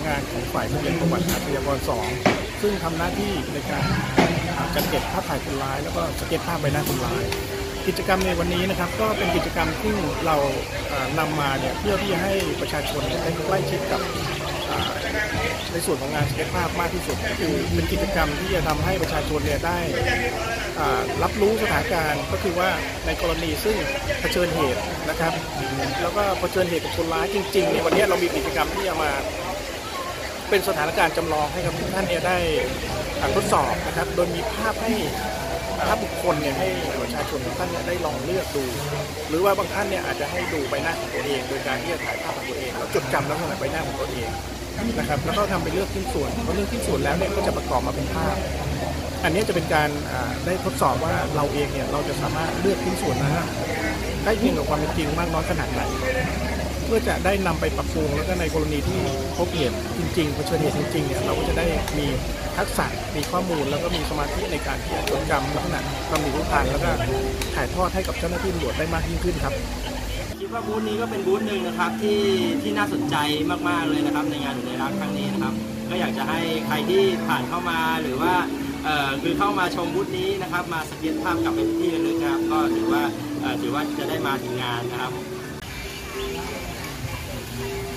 งานของฝ่ายทะเบียนประวัติอาชญากร2ซึ่งทำหน้าที่ในการจัดเก็บภาพถ่ายคนร้ายแล้วก็สเก็ตภาพใบหน้าคนร้ายกิจกรรมในวันนี้นะครับก็เป็นกิจกรรมที่เรานำมาเนี่ยเพื่อที่จะให้ประชาชนได้ใกล้ชิดกับในส่วนของงานสเก็ตภาพมากที่สุดคือเป็นกิจกรรมที่จะทำให้ประชาชนเนี่ยได้รับรู้สถานการณ์ก็คือว่าในกรณีซึ่งเผชิญเหตุนะครับแล้วก็เผชิญเหตุกับคนร้ายจริงๆในวันนี้เรามีกิจกรรมที่จะมาเป็นสถานการณ์จำลองให้กับทุกท่านเนี่ยได้ทดสอบนะครับโดยมีภาพให้ภาพบุคคลเนี่ยให้ประชาชนทุกท่านเนี่ยได้ลองเลือกดูหรือว่าบางท่านเนี่ยอาจจะให้ดูใบหน้าของตัวเองโดยการที่จะถ่ายภาพของตัวเองแล้วจดจำลักษณะใบหน้าของตัวเองนะครับแล้วก็ทำไปเลือกชิ้นส่วนพอเลือกชิ้นส่วนแล้วเนี่ยก็จะประกอบมาเป็นภาพอันนี้จะเป็นการได้ทดสอบว่าเราเองเนี่ยเราจะสามารถเลือกชิ้นส่วนนั้นได้เพียงกับความเป็นจริงมากน้อยขนาดไหนเพื่อจะได้นำไปปรับปรุงแล้วก็ในกรณีที่พบเหตุจริงๆเผชิญเหตุจริงๆเนี่ยเราก็จะได้มีทักษะมีข้อมูลแล้วก็มีสมาธิในการที่จะจดจำลักษณะความมีรู้ทันแล้วก็ถ่ายทอดให้กับเจ้าหน้าที่ตำรวจได้มากยิ่งขึ้นครับคิดว่าบูธนี้ก็เป็นบูธหนึ่งนะครับที่น่าสนใจมากๆเลยนะครับในงานอยู่ในรักครั้งนี้นะครับก็อยากจะให้ใครที่ผ่านเข้ามาหรือว่าคือเข้ามาชมบูธนี้นะครับมาสเก็ตภาพกลับไปที่ระลึกนะครับก็ถือว่าจะได้มาถึงงานนะครับ